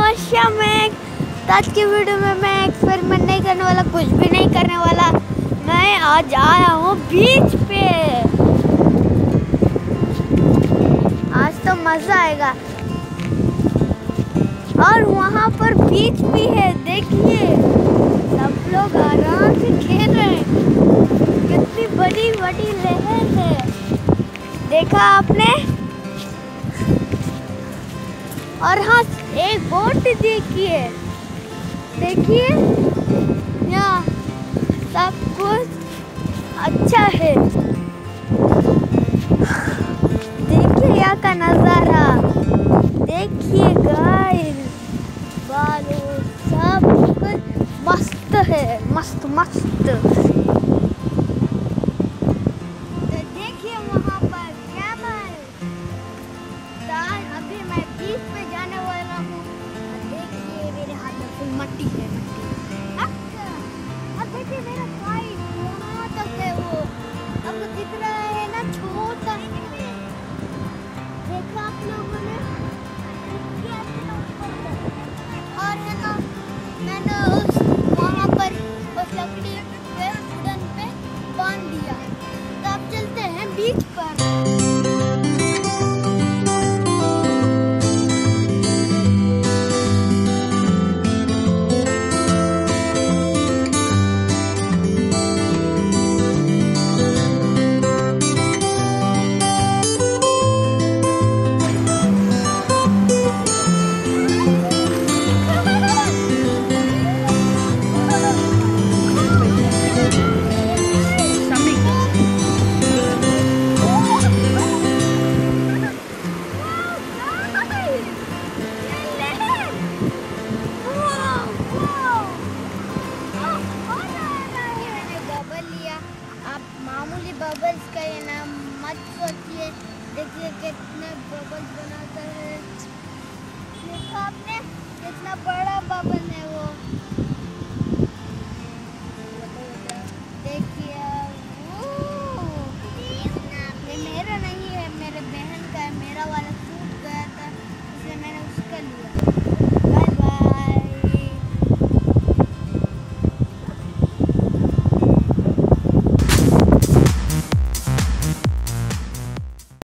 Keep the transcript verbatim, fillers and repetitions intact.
अच्छा मैं आज की वीडियो में मैं एक्सपेरिमेंट नहीं करने वाला, कुछ भी नहीं करने वाला। मैं आज आया हूँ बीच पे। आज तो मज़ा आएगा। और वहाँ पर बीच भी है, देखिए सब लोग आराम से खेल रहे हैं। कितनी बड़ी बड़ी लहर है, देखा आपने? और हाँ, एक बोट देखिए, देखिए यहाँ सब कुछ अच्छा है। देखिए यहाँ का नज़ारा, देखिए गाइस, बालू सब कुछ मस्त है, मस्त मस्त। तो देखिए वहाँ पर कैमल। अभी मैं बीच पे जाने वाला हूँ। देखिए मेरे हाथ में फुल मट्टी है, मट्टी। अब देखिए मेरा भाई वहाँ तक है, वो आपको दिख रहा है ना, छोटा। देखा आप लोगों ने? और है ना, मैंने उस वहाँ पर उस लकड़ी पे वुडन पे बांध दिया। तो अब चलते हैं बीच पर। मामूली बबल्स का ये नाम मत सोचिए। देखिए कितने बबल्स बनाता है, देखा आपने? कितना बड़ा बबल है वो। देखिए ये मेरा नहीं है, मेरे बहन का है। मेरा वाला टूट गया था, इसलिए मैंने उसका लिया।